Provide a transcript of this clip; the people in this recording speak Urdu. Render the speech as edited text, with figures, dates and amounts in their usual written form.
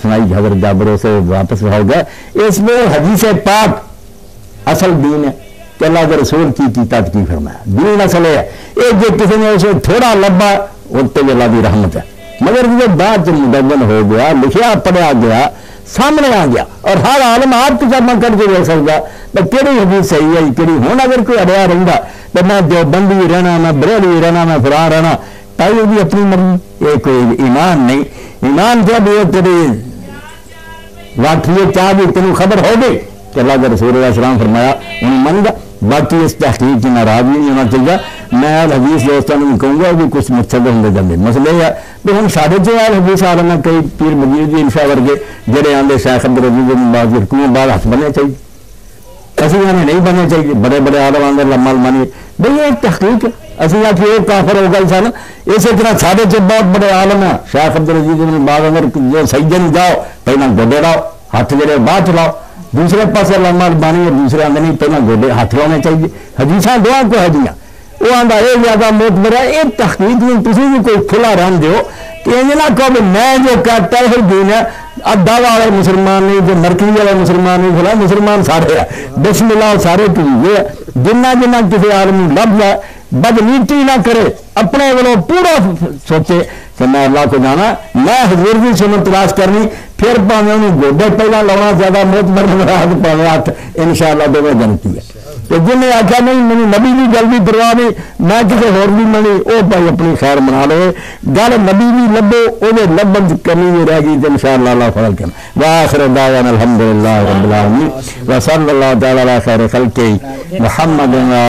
سنائی حضرت جابر سے واپس ہو گیا. اس میں حدیث پاک اصل دین ہے کہ اللہ کے رسول کی تحت کی فرمایا. دین اصل ہے ایک جو کسی نے اسے تھوڑا لبا اس پہ اللہ کی رحمت ہے. مگر یہ بعد مدون ہو گیا, لکھیا پڑھا گیا, سامنے آ گیا اور ہر عالم آپ کو جمع کر کے دیکھ سکتا تو کہڑی حدیث صحیح ہے کہڑی ہوں. اگر کوئی اڑیا رہتا تو میں دیوبندی رہنا, میں بریلوی رہنا, میں فلاں رہنا, تائی بھی اپنی مرضی. یہ کوئی ایمان نہیں. ایمان جب یہ تیری واقعی چاہ بھی تینوں خبر ہو گئی کہ اللہ کے رسول علیہ السلام فرمایا انہیں من گا. باقی اس تحقیق کی ناراضگی نہیں ہونا چاہیے. میں حدیث دوستوں نے کہوں گا کہ کچھ مقصد ہوں جاتے مسئلے ہے تو ہم سارے جو حدیث آ رہے ہیں کئی پیر مجید انشاء ورگے جڑے آدھے شیخ عبدالعزیز بن باز رکوع بعد ہاتھ بننے چاہیے, اسی یعنی نہیں بننے چاہیے. بڑے بڑے عالم آدھے لمحہ مانی بھائی یہ تحقیق ہے. اسی آ کے ایک کافر ہوگا انسان. اسی طرح سارے جو بہت بڑے عالم ہیں شیخ عبدالعزیز بن باز اگر جو سجدے میں جاؤ پہلے گوڈے لاؤ, ہاتھ جڑے بعد چلاؤ, دوسرے پاس لمحہ بانی اور دوسرے آدھے نہیں پہلے گوڈے ہاتھ لانے چاہیے. حدیثاں دعا کو ہے جی وہ آدھا یہ زیادہ موت ہے. یہ تحقیق میں کسی بھی کوئی کھلا رن دو کہ یہ نہ کہو میں جو کہتا ہے دین ہے. ادھا والے مسلمان نہیں, جو مرکزی والے مسلمان نہیں, کھلا مسلمان سارے ہیں. بسم اللہ سارے پیے جنہ جنہ کسی آدمی لب جائے بدنیتی نہ کرے, اپنے والوں پورا سوچے کہ میں اللہ کو جانا, میں حضور کی سنت تلاش کرنی, پھر پاویں انہیں گوڈے پہلا لاؤنا زیادہ موت مرد پاویں ہاتھ انشاءاللہ دونوں جنتی ہے. تو جن نے آخیا نہیں میری نبی بھی جلدی پرواہ نہیں, میں کسی ہور بھی منی, وہ بھائی اپنی خیر بنا لو. گل نبی بھی لبو وہ لبن کمی نہیں رہ گئی تو انشاءاللہ اللہ فضل کرنا. وآخر دعوانا الحمدللہ رب العالمین وصلی اللہ تعالی علی خیر خلقہ محمد.